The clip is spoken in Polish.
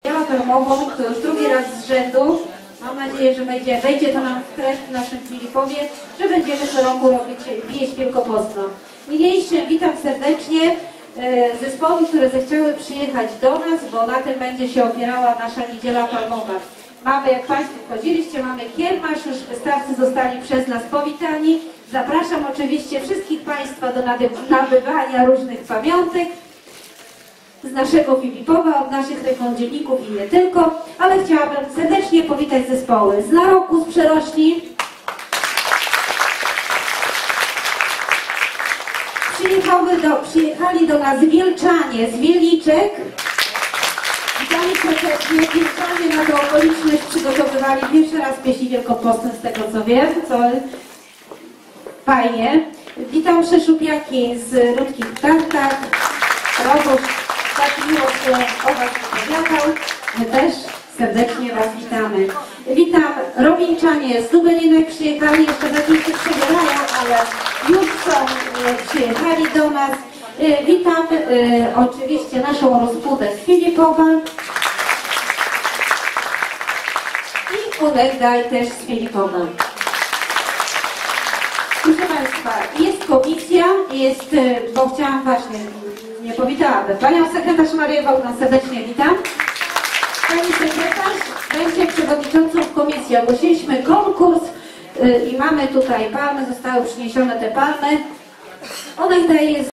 Palmową, to już drugi raz z rzędu. Mam nadzieję, że wejdzie to nam w krew w naszym Filipowie, że będziemy co roku robić wieś wielkopostną. Niniejszym witam serdecznie zespoły, które zechciały przyjechać do nas, bo na tym będzie się opierała nasza Niedziela Palmowa. Mamy, jak Państwo wchodziliście, mamy kiermasz, już wystawcy zostali przez nas powitani. Zapraszam oczywiście wszystkich Państwa do nabywania różnych pamiątek z naszego Filipowa, od naszych rekondzielników i nie tylko, ale chciałabym serdecznie powitać zespoły z Naroku, z Przerośli. Przyjechali do nas Wielczanie z Wieliczek. Witamy serdecznie. Wielczanie na tę okoliczność przygotowywali pierwszy raz pieśni wielkopostne, z tego co wiem, co fajnie. Witam Przeszupiaki z Rudkich Tartach. Robosz tak miło się o Was opowiadał. My też serdecznie Was witamy. Witam Robińczanie z Lubelinek, przyjechali, jeszcze lepiej się przebierają, ale już są, przyjechali do nas. Witam oczywiście naszą rozpudę z Filipowa i Unegdaj też z Filipowa. Proszę Państwa, jest komisja, bo chciałam właśnie, nie powitałam, Panią sekretarz Marię Wałna serdecznie witam. Pani sekretarz będzie przewodniczącą w komisji. Ogłosiliśmy konkurs i mamy tutaj palmy, zostały przyniesione te palmy. Ona daje